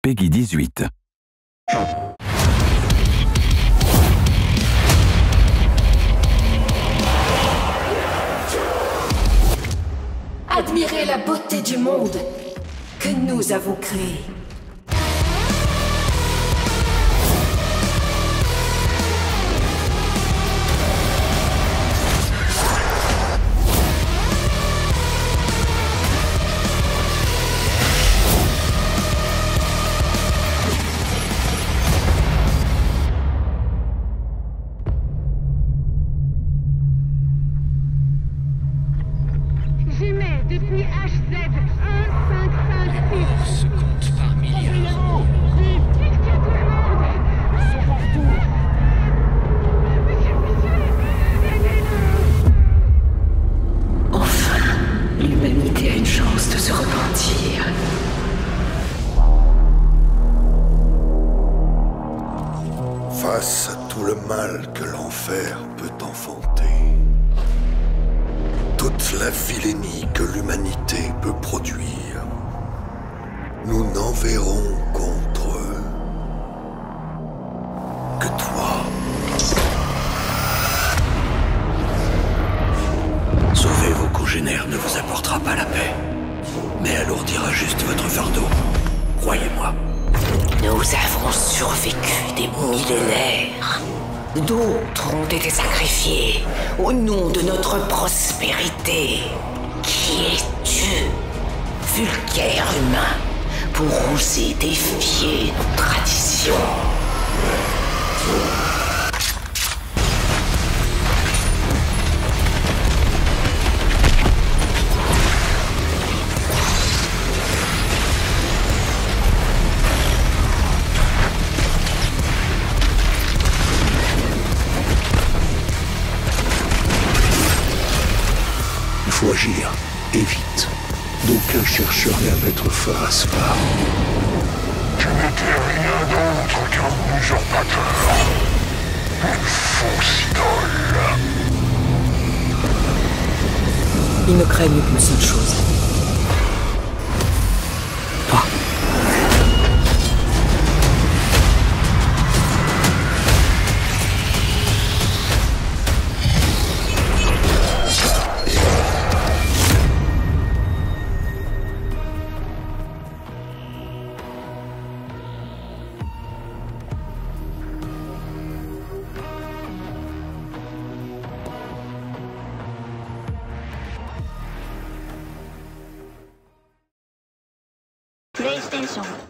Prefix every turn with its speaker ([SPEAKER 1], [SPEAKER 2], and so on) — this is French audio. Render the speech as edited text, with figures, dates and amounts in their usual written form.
[SPEAKER 1] Peggy 18.
[SPEAKER 2] Admirez la beauté du monde que nous avons créé.
[SPEAKER 3] J'émets depuis HZ1556.
[SPEAKER 4] Se compte par milliards.
[SPEAKER 3] Vite, qu'il y a tout le monde. Ils sont partout. Monsieur, aidez-nous.
[SPEAKER 2] Enfin, l'humanité a une chance de se repentir.
[SPEAKER 5] Face à tout le mal que l'enfer peut enfanter, toute la vilainie que l'humanité peut produire, nous n'enverrons contre eux que toi.
[SPEAKER 6] Sauver vos congénères ne vous apportera pas la paix, mais alourdira juste votre fardeau. Croyez-moi.
[SPEAKER 7] Nous avons survécu des millénaires. D'autres ont été sacrifiés au nom de notre prospérité. Qui es-tu, vulgaire humain, pour oser défier nos traditions?
[SPEAKER 5] Il faut agir, et vite. D'aucuns chercheraient à mettre fin à Spar.
[SPEAKER 8] Tu n'étais rien d'autre qu'un usurpateur. Une fausse idole.
[SPEAKER 2] Ils ne craignent qu'une seule chose. Toi.
[SPEAKER 3] PlayStation